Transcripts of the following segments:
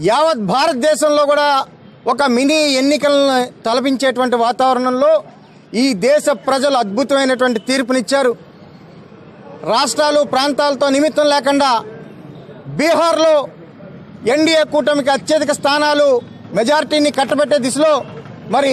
యావత్ భారతదేశంలో కూడా ఒక మినీ ఎన్నికలను తలపించేటువంటి వాతావరణంలో ఈ దేశ ప్రజలు అద్భుతమైనటువంటి తీర్పునిచ్చారు. రాష్ట్రాలు ప్రాంతాలతో నిమిత్తం లేకుండా బీహార్లో ఎన్డీఏ కూటమికి అత్యధిక స్థానాలు మెజారిటీని కట్టబెట్టే దిశలో మరి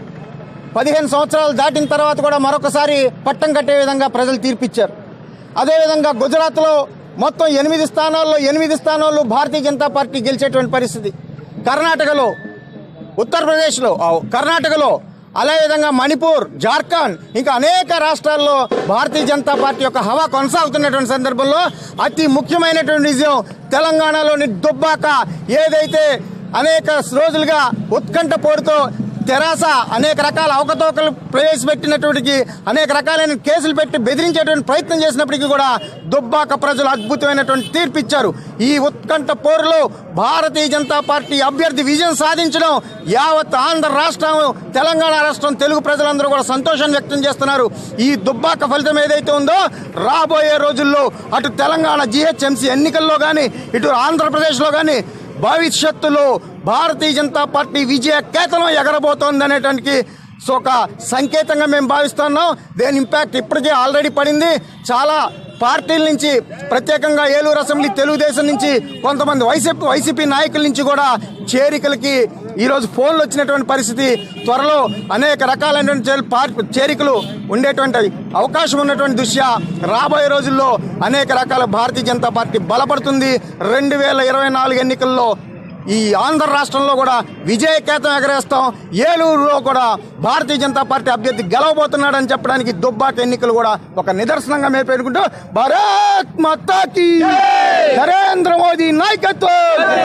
15 సంవత్సరాలు దాటిన తర్వాత కూడా మరొకసారి పట్టం కట్టే విధంగా ప్రజలు తీర్పిచ్చారు. అదేవిధంగా గుజరాత్లో మొత్తం 8 స్థానాల్లో 8 స్థానాల్లో భారతీయ జనతా పార్టీ గెలిచేటువంటి పరిస్థితి. కర్ణాటకలో, ఉత్తరప్రదేశ్లో, కర్ణాటకలో, అదేవిధంగా మణిపూర్, జార్ఖండ్ ఇంకా అనేక రాష్ట్రాల్లో భారతీయ జనతా పార్టీ యొక్క హవా కొనసాగుతున్నటువంటి సందర్భంలో అతి ముఖ్యమైనటువంటి విజయం తెలంగాణలోని దుబ్బాక. ఏదైతే అనేక రోజులుగా ఉత్కంఠ పోరుతో తెరాస అనేక రకాల అవకతవకలు ప్రవేశపెట్టినటువంటి అనేక రకాలైన కేసులు పెట్టి బెదిరించేటువంటి ప్రయత్నం చేసినప్పటికీ కూడా దుబ్బాక ప్రజలు అద్భుతమైనటువంటి తీర్పు ఇచ్చారు. ఈ ఉత్కంఠ పోరులో భారతీయ జనతా పార్టీ అభ్యర్థి విజయం సాధించడం యావత్ ఆంధ్ర రాష్ట్రం, తెలంగాణ రాష్ట్రం, తెలుగు ప్రజలందరూ కూడా సంతోషాన్ని వ్యక్తం చేస్తున్నారు. ఈ దుబ్బాక ఫలితం ఏదైతే ఉందో రాబోయే రోజుల్లో అటు తెలంగాణ జీహెచ్ఎంసీ ఎన్నికల్లో కానీ ఇటు ఆంధ్రప్రదేశ్లో కానీ భవిష్యత్తులో భారతీయ జనతా పార్టీ విజయ కేతనం ఎగరబోతోంది అనేటానికి ఒక సంకేతంగా మేము భావిస్తున్నాం. దేని ఇంపాక్ట్ ఇప్పటికే ఆల్రెడీ పడింది. చాలా పార్టీల నుంచి, ప్రత్యేకంగా ఏలూరు అసెంబ్లీ తెలుగుదేశం నుంచి, కొంతమంది వైసీపీ నాయకుల నుంచి కూడా చేరికలకి ఈరోజు ఫోన్లు వచ్చినటువంటి పరిస్థితి. త్వరలో అనేక రకాలైనటువంటి చేరికలు ఉండేటువంటి అవకాశం ఉన్నటువంటి దృష్ట్యా రాబోయే రోజుల్లో అనేక రకాల భారతీయ జనతా పార్టీ బలపడుతుంది. 2024 ఎన్నికల్లో ఈ ఆంధ్ర రాష్ట్రంలో కూడా విజయ కేతం ఎగరేస్తాం. ఏలూరులో కూడా భారతీయ జనతా పార్టీ అభ్యర్థి గెలవబోతున్నాడని చెప్పడానికి దుబ్బాక ఎన్నికలు కూడా ఒక నిదర్శనంగా మేము పేర్కొంటూ భారత్ మాతాకి నరేంద్ర మోదీ నాయకత్వం,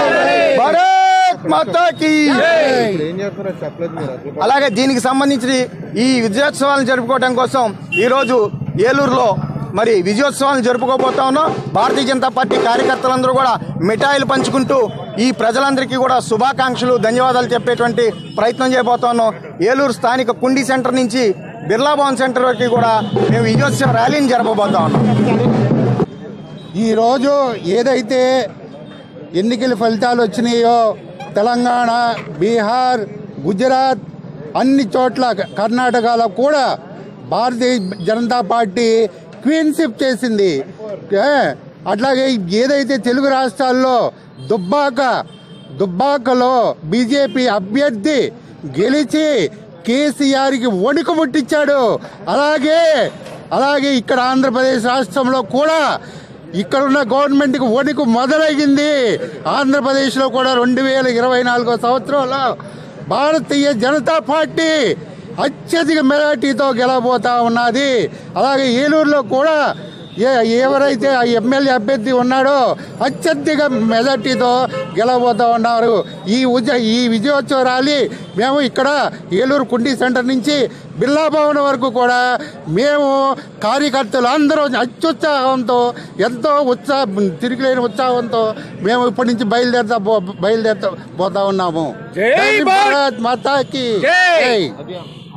భారత్ మాతాకి. అలాగే దీనికి సంబంధించి ఈ విజయోత్సవాలను జరుపుకోవడం కోసం ఈరోజు ఏలూరులో మరి విజయోత్సవాలను జరుపుకోబోతా ఉన్నాం. భారతీయ జనతా పార్టీ కార్యకర్తలందరూ కూడా మిఠాయిలు పంచుకుంటూ ఈ ప్రజలందరికీ కూడా శుభాకాంక్షలు, ధన్యవాదాలు చెప్పేటువంటి ప్రయత్నం చేయబోతా ఉన్నాం. ఏలూరు స్థానిక కుండీ సెంటర్ నుంచి బిర్లా భవన్ సెంటర్ వరకు కూడా మేము విజయోత్సవ ర్యాలీని జరపబోతా ఉన్నాం. ఈరోజు ఏదైతే ఎన్నికల ఫలితాలు వచ్చినాయో తెలంగాణ, బీహార్, గుజరాత్, అన్ని చోట్ల, కర్ణాటకలో కూడా భారతీయ జనతా పార్టీ క్వీన్షిప్ చేసింది. అట్లాగే ఏదైతే తెలుగు రాష్ట్రాల్లో దుబ్బాకలో బీజేపీ అభ్యర్థి గెలిచి కేసీఆర్కి వణుకు ముట్టించాడు. అలాగే ఇక్కడ ఆంధ్రప్రదేశ్ రాష్ట్రంలో కూడా ఇక్కడున్న గవర్నమెంట్కి వణుకు మొదలయ్యింది. ఆంధ్రప్రదేశ్లో కూడా 2024 సంవత్సరంలో భారతీయ జనతా పార్టీ అత్యధిక మెజార్టీతో గెలవబోతా ఉన్నది. అలాగే ఏలూరులో కూడా ఎవరైతే ఆ ఎమ్మెల్యే అభ్యర్థి ఉన్నాడో అత్యధిక మెజార్టీతో గెలవబోతా ఉన్నారు. ఈ విజయోత్సవ ర్యాలీ మేము ఇక్కడ ఏలూరు కుండీ సెంటర్ నుంచి బిర్లా భవన్ వరకు కూడా మేము కార్యకర్తలు అందరూ అత్యుత్సాహంతో, ఎంతో తిరిగిలేని ఉత్సాహంతో మేము ఇప్పటి నుంచి బయలుదేరతా పోతా ఉన్నాము. జై భారత్ మాతాకి జై.